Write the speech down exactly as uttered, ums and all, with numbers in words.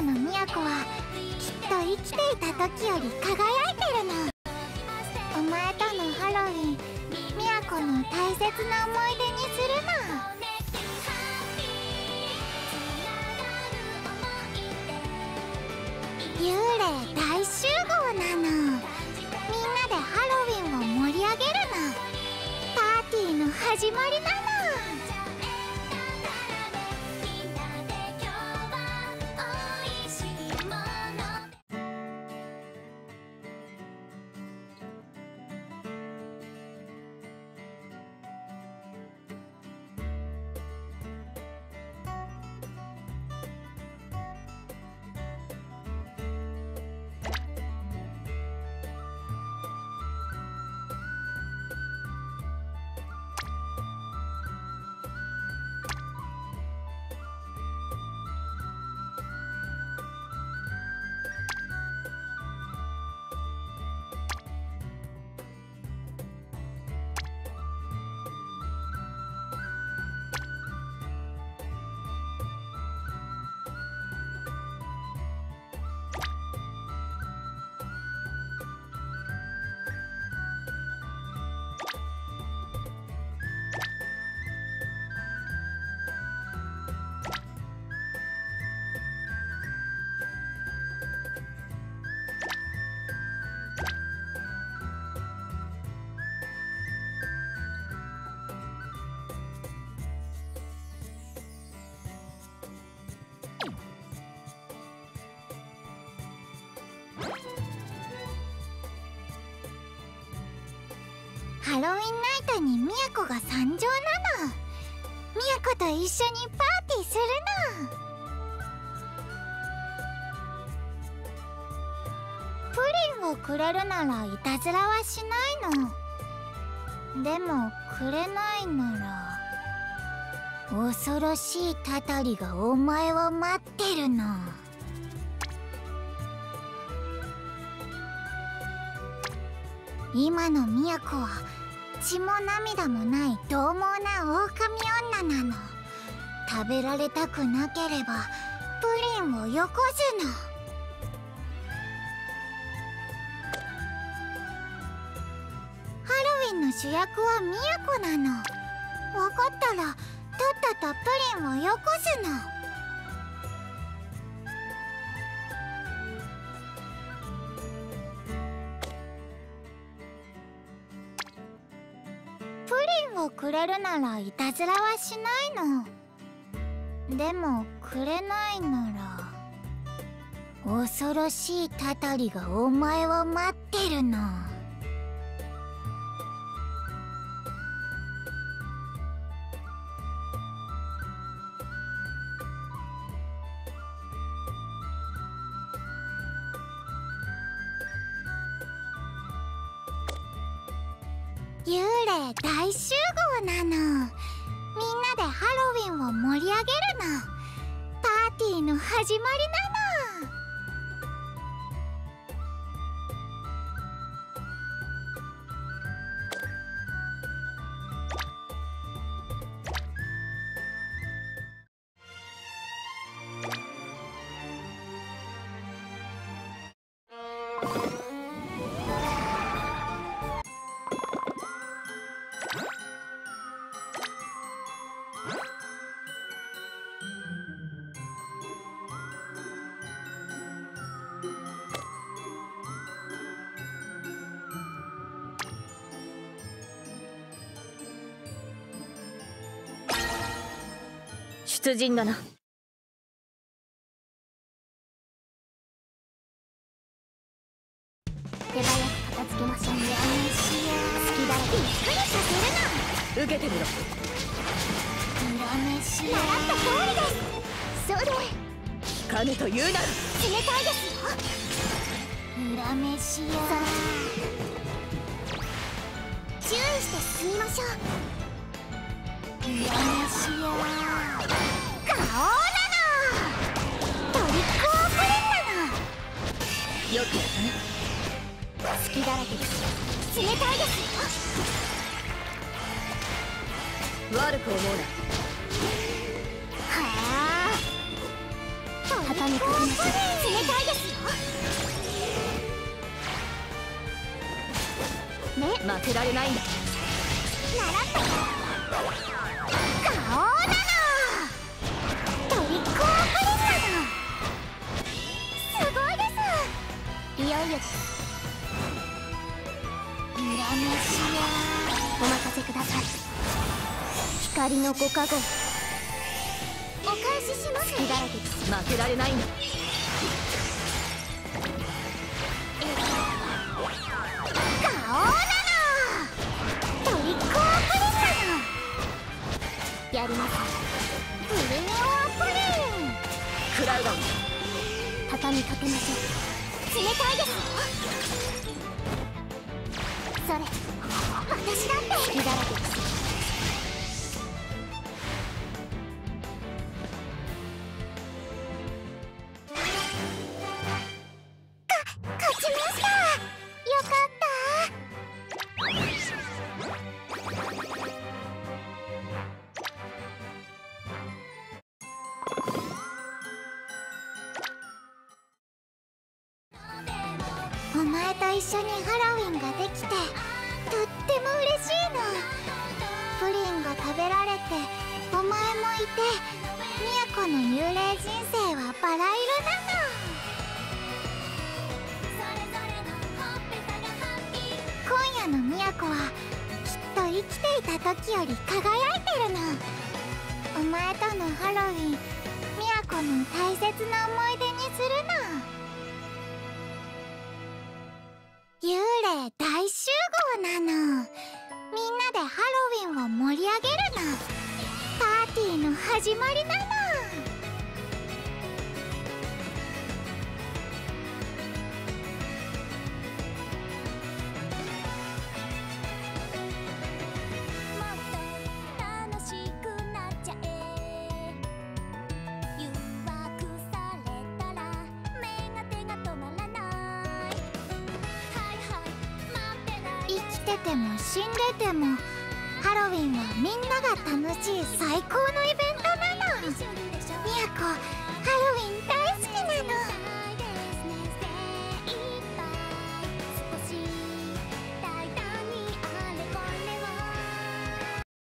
の都はきっと生きていた時より輝いてるの。お前とのハロウィン、都の大切な思い出にするの。幽霊大集合なの。みんなでハロウィンを盛り上げるの。パーティーの始まりなの。ハロウィンナイトに都が参上なの。都と一緒にパーティーするの。プリンをくれるならいたずらはしないの。でもくれないなら恐ろしいたたりがお前を待ってるの。今の都は血も涙もない獰猛な狼女なの。食べられたくなければプリンをよこすの。ハロウィンの主役は都なの。わかったらとっととプリンをよこすの。プリンをくれるならいたずらはしないの。でもくれないなら恐ろしいたたりがお前を待ってるの。幽霊大集合なの。みんなでハロウィンを盛り上げるの。パーティーの始まりなの。 出陣だな。 手早く片付けましょうね。隙だらけに作りさせるな。 受けてみろ。 裏飯習った通りです。それ聞かぬと言うな。 冷たいですよ。裏飯や注意して進みましょう。裏飯やガオーなの。トリックオープンなの。 よくやったね。 隙だらけです。冷たいですよ。悪く思うな。 はあ。戦にかけましょう。冷たいですよ。ね、 負けられないんだ。 習った顔なの。トリックオアプリンなの。すごいです。いよいよです。裏飯やお任せください。光のご加護お返しします。隙だらけです。 負けられないんだ。 顔なの。トリックオアプリンなの。やりなさい。プリンオアプリン。 食らうがいい。 畳みかけましょう。冷たいですよ。それ私だって隙だらけです。勝ちました。よかった。お前と一緒にハロウィンができてとっても嬉しいの。プリンが食べられてお前もいてみやこの幽霊人生はバラ色なの。今夜のみやこはきっと生きていた時より輝いてるの。お前とのハロウィン、みやこの大切な思い出にするの。幽霊大集合なの。みんなでハロウィンを盛り上げるの。パーティーの始まりなの。生きてても死んでてもハロウィンはみんなが楽しい最高のイベント